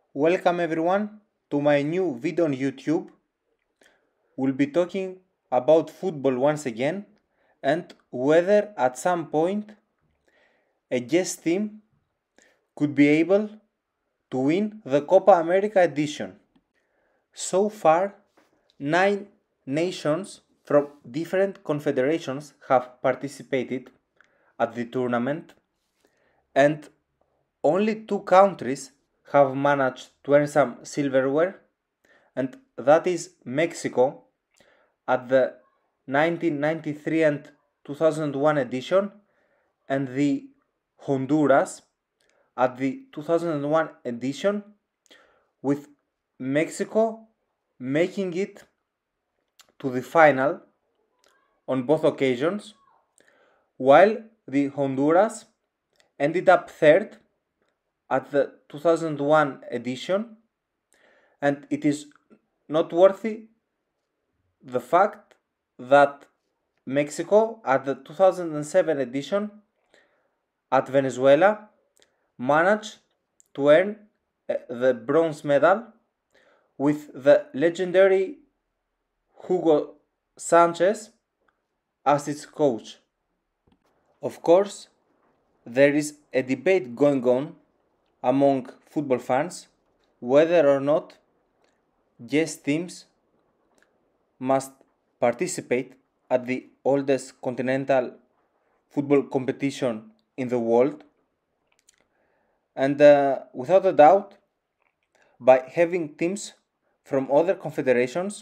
Welcome everyone to my new video on YouTube. We'll be talking about football once again and whether at some point a guest team could be able to win the Copa America edition. So far, 9 nations from different confederations have participated at the tournament, and only 2 countries have managed to earn some silverware, and that is Mexico at the 1993 and 2001 edition, and the Honduras at the 2001 edition, with Mexico making it to the final on both occasions, while the Honduras ended up third at the 2001 edition. And it is noteworthy the fact that Mexico at the 2007 edition at Venezuela managed to earn the bronze medal with the legendary Hugo Sanchez as its coach. Of course, there is a debate going on among football fans whether or not guest teams must participate at the oldest continental football competition in the world. And without a doubt, by having teams from other confederations,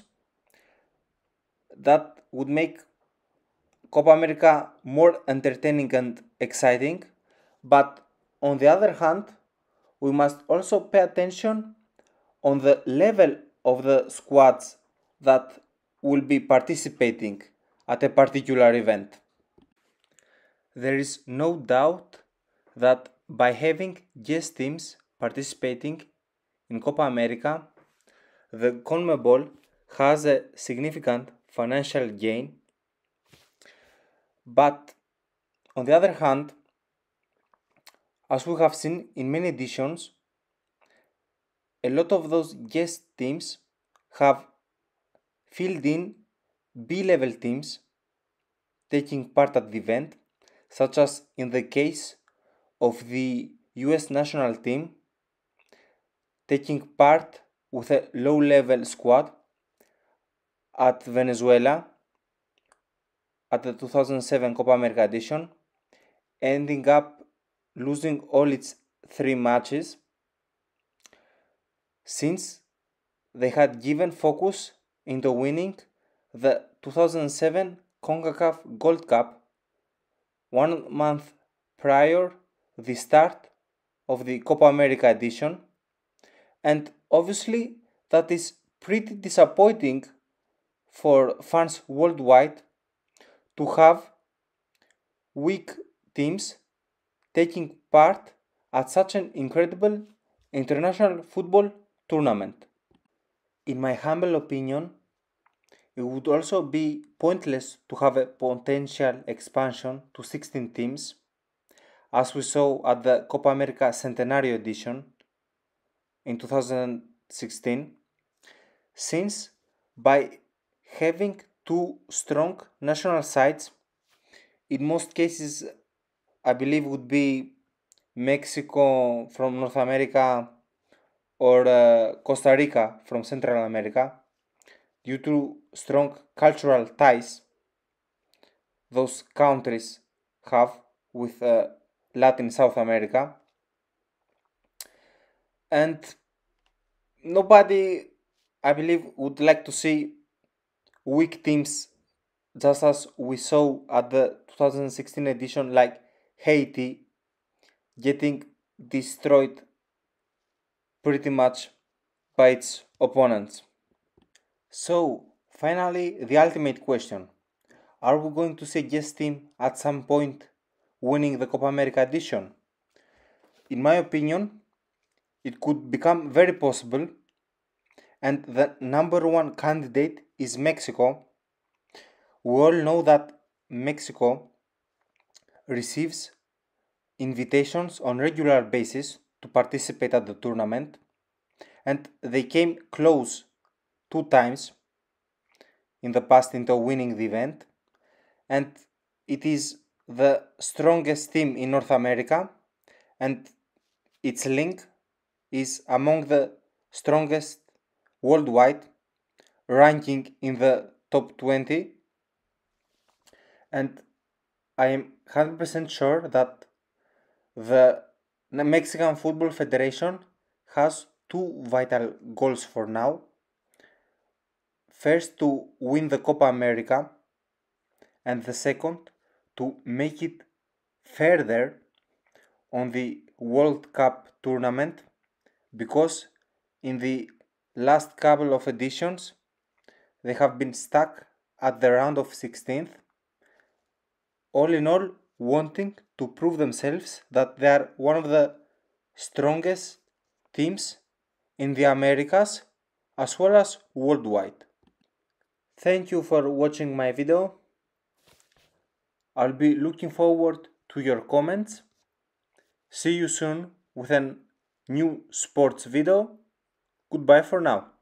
that would make Copa America more entertaining and exciting. But on the other hand, we must also pay attention on the level of the squads that will be participating at a particular event. There is no doubt that by having guest teams participating in Copa America, the CONMEBOL has a significant financial gain. But on the other hand, as we have seen in many editions, a lot of those guest teams have filled in B-level teams taking part at the event, such as in the case of the US national team taking part with a low-level squad at Venezuela at the 2007 Copa America edition, ending up losing all its 3 matches, since they had given focus into winning the 2007 CONCACAF Gold Cup 1 month prior the start of the Copa America edition. And obviously that is pretty disappointing for fans worldwide to have weak teams taking part at such an incredible international football tournament. In my humble opinion, it would also be pointless to have a potential expansion to 16 teams, as we saw at the Copa America Centenario edition in 2016, since by having 2 strong national sides, in most cases I believe would be Mexico from North America or Costa Rica from Central America, due to strong cultural ties those countries have with Latin South America. And nobody, I believe, would like to see weak teams, just as we saw at the 2016 edition, like Haiti, getting destroyed pretty much by its opponents. So, finally, the ultimate question: are we going to see a guest team at some point winning the Copa America edition? In my opinion, it could become very possible, and the number 1 candidate is Mexico. We all know that Mexico receives invitations on regular basis to participate at the tournament, and they came close 2 times in the past into winning the event, and it is the strongest team in North America, and its link is among the strongest worldwide, ranking in the top 20, and I am 100% sure that the Mexican Football Federation has two vital goals for now. First, to win the Copa America, and the second, to make it further on the World Cup tournament, because in the last couple of editions they have been stuck at the round of 16th, all in all wanting to prove themselves that they are one of the strongest teams in the Americas as well as worldwide. Thank you for watching my video. I'll be looking forward to your comments. See you soon with a new sports video. Goodbye for now.